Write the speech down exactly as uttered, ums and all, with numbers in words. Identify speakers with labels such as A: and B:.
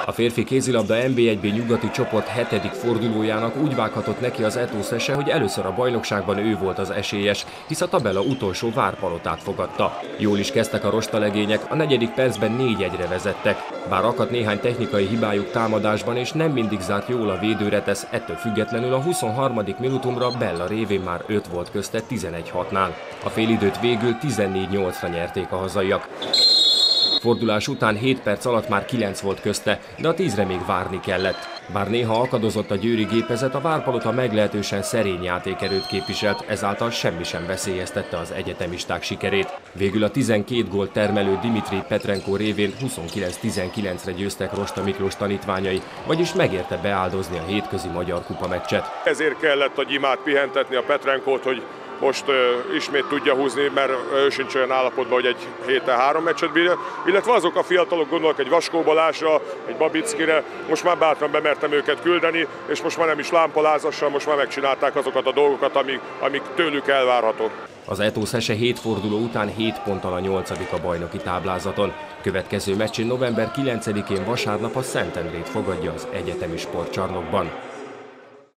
A: A férfi kézilabda en bé egy bé nyugati csoport hetedik fordulójának úgy vághatott neki az Eto Szese, hogy először a bajnokságban ő volt az esélyes, hisz a tabella utolsó Várpalotát fogadta. Jól is kezdtek a rostalegények, a negyedik percben négy egyre vezettek. Bár akadt néhány technikai hibájuk támadásban és nem mindig zárt jól a védőretesz, ettől függetlenül a huszonharmadik minutumra Bella révén már öt volt közte tizenegy hatnál. A félidőt végül tizennégy nyolcra nyerték a hazaiak. Fordulás után hét perc alatt már kilenc volt közte, de a tízre még várni kellett. Bár néha akadozott a győri gépezet, a Várpalota meglehetősen szerény játékerőt képviselt, ezáltal semmi sem veszélyeztette az egyetemisták sikerét. Végül a tizenkét gólt termelő Dimitri Petrenko révén huszonkilenc tizenkilencre győztek Rosta Miklós tanítványai, vagyis megérte beáldozni a hétközi Magyar Kupa meccset.
B: Ezért kellett a Gyimát pihentetni, a Petrenkót, hogy most uh, ismét tudja húzni, mert ő sincs olyan állapotban, hogy egy héten három meccset bírja. Illetve azok a fiatalok, gondolok egy Vaskó Balázsra, egy Babickire, most már bátran bemertem őket küldeni, és most már nem is lámpalázassal, most már megcsinálták azokat a dolgokat, amik, amik tőlük elvárható.
A: Az Eto Szese hét forduló után hét ponttal a nyolcadik a bajnoki táblázaton. Következő meccsén november kilencedikén vasárnap a Szentendrét fogadja az egyetemi sportcsarnokban.